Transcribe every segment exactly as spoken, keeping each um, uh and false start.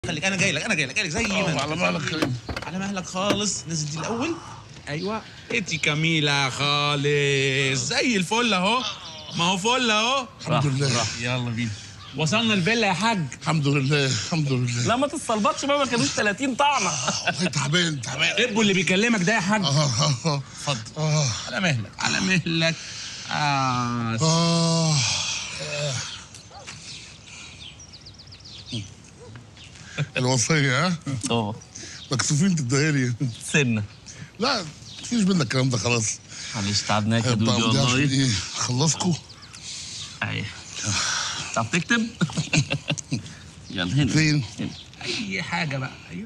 خليك انا جاي لك انا جاي لك جاي لك زي ما انت. على مهلك كريم. على مهلك خالص. نزل دي الاول. ايوه انتي جميله خالص زي الفل اهو. ما هو فل اهو. الحمد لله. يلا بينا. وصلنا الفيلا يا حاج. الحمد لله الحمد لله. لا ما تتصلبطش بقى، ما كانوش ثلاثين طعنه. والله تعبان تعبان. ابو اللي بيكلمك ده يا حاج. اه اه اتفضل. اه على مهلك على مهلك. آه. اه الوصية ها؟ اه مكسوفين تديها لي. سنه. لا مفيش منك الكلام ده خلاص. معلش تعبناك يا دودي والله. ايه خلصكوا؟ ايوه. تعرف تكتب؟ يلا هنا. فين؟ هنا. اي حاجه بقى. ايوه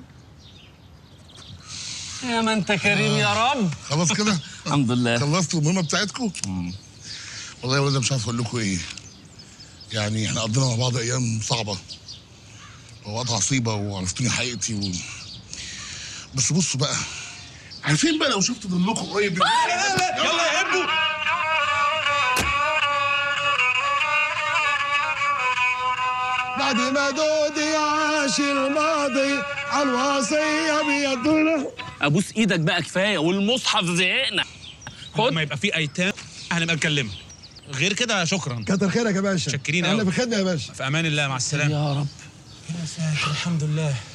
يا ما انت كريم يا رب. خلاص كده؟ الحمد لله. خلصتوا المهمة بتاعتكم؟ والله يا ولاد مش عارف اقول لكم ايه. يعني احنا قضينا مع بعض ايام صعبة ووقت عصيبة وعرفتوني حقيقتي و... بس بصوا بقى، عارفين بقى لو شفتوا ضمنكم قريب. لا لا يلا يا ابو. بعد ما دودي عاش الماضي على الوصية بيدنا. ابوس ايدك بقى كفايه، والمصحف زهقنا. خد ما يبقى في ايتام هنبقى نكلمك. غير كده شكرا. كتر خيرك يا باشا. متشكرين احنا قوي. في خدمه يا باشا. في امان الله. مع السلامه. يا رب. يا ساتر الحمد لله.